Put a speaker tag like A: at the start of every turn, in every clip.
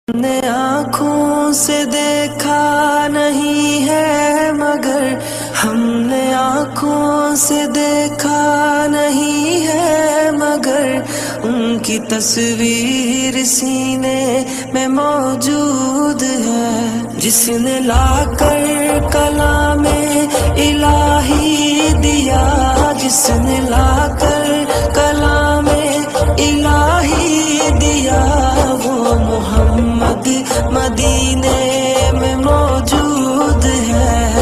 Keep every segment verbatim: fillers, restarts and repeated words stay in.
A: نے آنکھوں سے دیکھا نہیں ہے مگر ہم نے آنکھوں سے دیکھا نہیں ہے مگر ان کی تصویر سینے میں موجود ہے، جس نے لا کر کلام الہی دیا، جس نے لا کر کلام الہی دیا، وہ محمد مدینے میں موجود ہے۔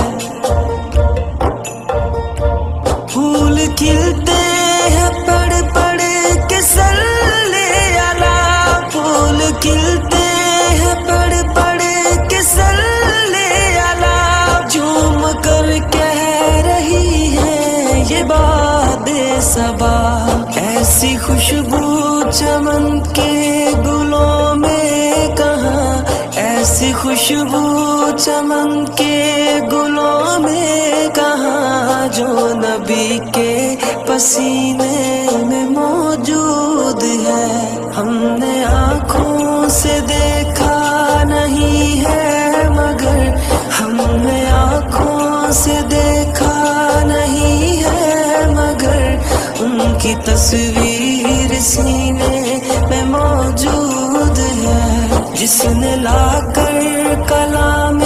A: پھول کھلتے ہیں پڑھ پڑھ کے صلی علی، پھول کھلتے ہیں پڑھ پڑھ کے صلی علی، جھوم کر کہہ رہی ہے یہ باد صبا، ایسی خوشبو چمن کے گلوں میں کہاں، ایسی خوشبو چمن کے گلوں میں کہاں، جو نبی کے پسینے میں موجود ہے۔ ہم نے آنکھوں سے دیکھا نہیں ہے مگر ہم نے آنکھوں سے دیکھا نہیں ہے مگر ان کی تصویر سینے میں موجود ہے، جس نے لا کر کلام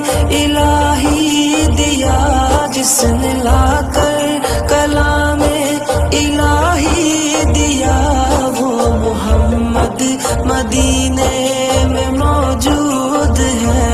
A: الہی دیا، جس نے لا کر کلام الہی دیا، وہ محمد مدینے میں موجود ہے۔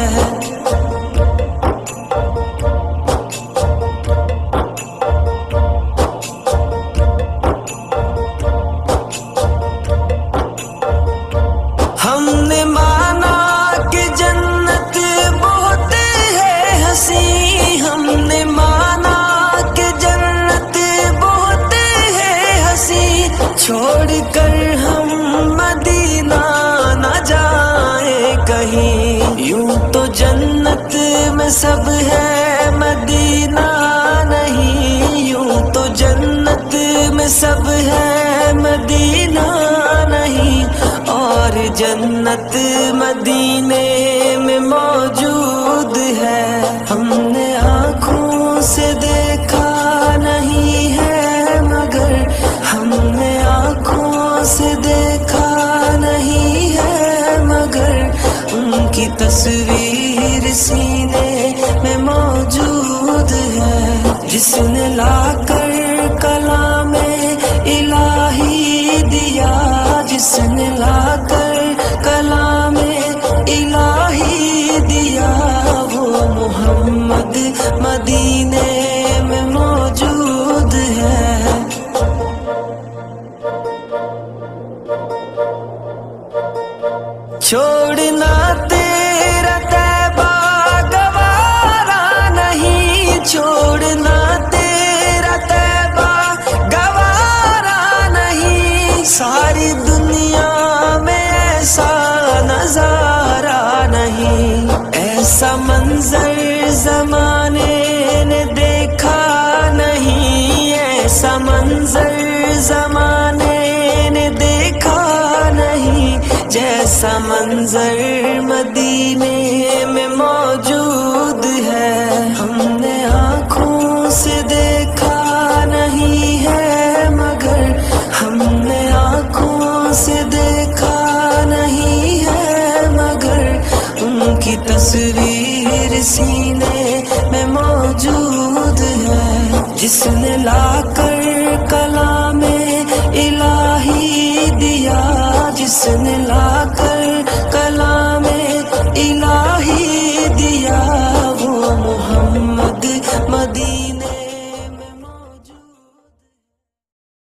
A: ہم نے مانا کہ جنت بہت ہے حسین، ہم نے مانا کہ جنت بہت ہے حسین، چھوڑ کر ہم مدینہ نہ جائیں کہیں، یوں تو جنت میں سب ہے مدینہ نہیں، یوں تو جنت میں سب ہے مدینہ نہیں، اور جنت مدینے میں موجود ہے۔ ہم نے آنکھوں سے دیکھا نہیں ہے مگر ہم نے آنکھوں سے دیکھا نہیں ہے مگر ان کی تصویر سینے میں موجود ہے، جس نے لا کر کلام الہی دیا، جس نے لا کر کلام الہی دیا، وہ محمد مدینے میں موجود ہے۔ چھوڑنا تیرا طیبہ گوارا نہیں، چھوڑنا تیرا طیبہ گوارا نہیں، ساری دنیا میں ایسا نظارہ نہیں، ایسا منظر زمانے نے دیکھا نہیں، ایسا منظر زمانے نے دیکھا نہیں، جیسا منظر مدینے میں موجود ہے۔ ہم نے آنکھوں سے دیکھا نہیں ہے مگر ہم نے آنکھوں سے دیکھا نہیں ہے مگر ان کی تصویر سینے میں موجود ہے، جس نے لا کر کلام الہی دیا، جس نے لا کر کلام الہی